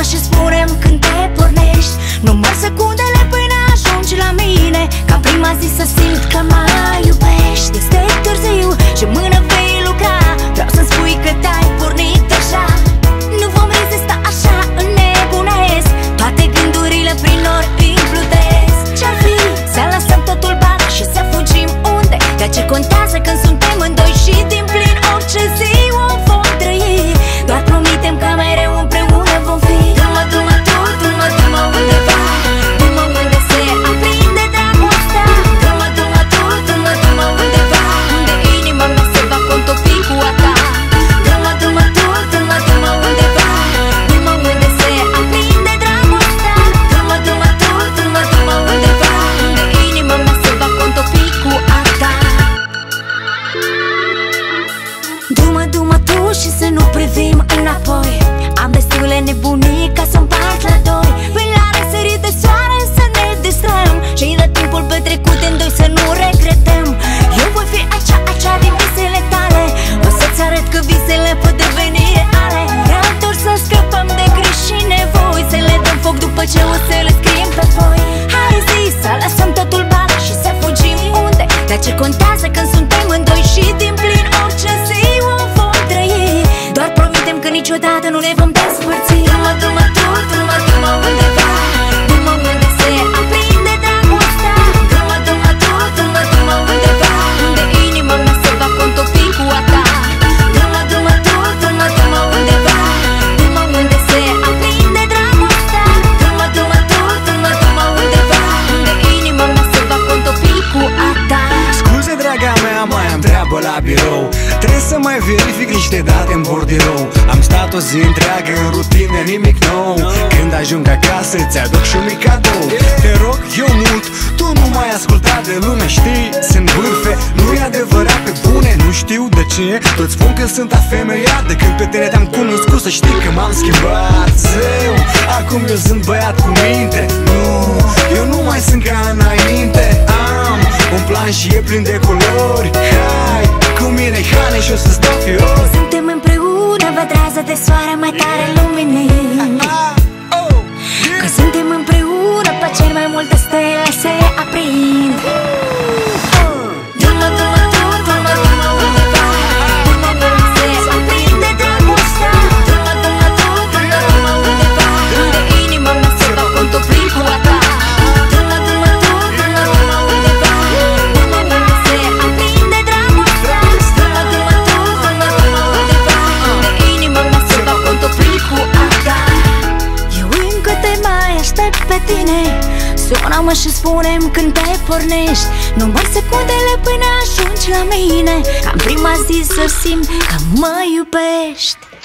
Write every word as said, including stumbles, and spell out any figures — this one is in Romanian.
și spunem când te pornești. Număr secundele până ajungi la mine, ca prima zi să simt că mă iubești. Este târziu și mână vei lucra, vreau să-mi spui că te-ai pornit deja. Nu vom rezista, așa înnebunesc, toate gândurile prin nori implutesc. Ce-ar fi să lăsăm totul bar și să fugim unde? Dar ce contează când suntem în doi și din plin orice zi o vom trăi? Doar promitem că mereu împreună vom fi. Du-mă, du-mă tu, du-mă, du-mă undeva, du-mă unde se aprinde dragostea. Du-mă, du-mă tu, du-mă, du-mă undeva, unde inima mea se va contopi cu a ta. Du-mă, du-mă tu, du-mă, du-mă undeva, du-mă unde se aprinde dragostea. Du-mă, du-mă tu, du-mă, du-mă undeva, unde inima mea se va contopi cu a ta. Du-mă, du-mă tu și să nu privim înapoi, am destule nebunii ca să împart la doi. Până la răsărit de soare să ne distrăm și de timpul petrecut în doi să nu regretăm. Eu voi fi acea, acea din visele tale, o să-ți arăt că visele pot deveni reale. Vreau doar să scăpăm de griji și nevoi, să le dăm foc după ce o să le scriem pe foi. Hai zi să lăsăm totul bar și să fugim unde? Dar ce contează când suntem în doi și din plin orice zi o vom trăi? Doar promitem că niciodată nu ne vom despărți. Du-mă, du-mă tu, du-mă, du-mă undeva, du-mă unde se aprinde dragostea. Du-mă, du-mă tu, du-mă, du-mă undeva, unde inima mea se va contopi cu a ta. Du-mă, du-mă tu, du-mă, du-mă undeva, du-mă unde se aprinde dragostea. Du-mă, du-mă tu, du-mă, du-mă undeva, unde inima mea se va contopi cu a ta. Scuze, draga mea, mai am treabă la birou, trebuie să mai verific niște date în bordirou. Am stat o zi întreagă în rutină, nimic nou. Când ajung acasă ți-aduc și un mic cadou. Te rog eu mult, tu nu mai asculta de lume, știi? Sunt bârfe, nu-i adevărat, pe bune, nu știu de ce toți spun că sunt afemeiat. De când pe tine te-am cunoscut, să știi că m-am schimbat. Zeu, acum eu sunt băiat cu minte. Nu, eu nu mai sunt ca înainte. Am un plan și e plin de culori. Hai cu mine, Hane, și o să-ți dau fiori. Suntem împreună, vădrează de soare mai tare luminii. Că suntem împreună, pe cel mai multe stele se aprind. Du-mă, du-mă tu, du-mă, du-mă undeva, du-mă unde se aprinde dragostea. Du-mă, du-mă tu, du-mă, du-mă undeva, unde inima mea se va contopi cu a ta. Du-mă, du-mă tu, du-mă, du-mă undeva, du-mă unde se aprinde dragostea. Du-mă, du-mă tu, du-mă, du-mă undeva, unde inima mea se va contopi cu a ta. Eu încă te mai aștept pe tine, sună-mă și spune-mi când te pornești. Număr secundele până ajungi la mine, ca în prima zi să simt că mă iubești.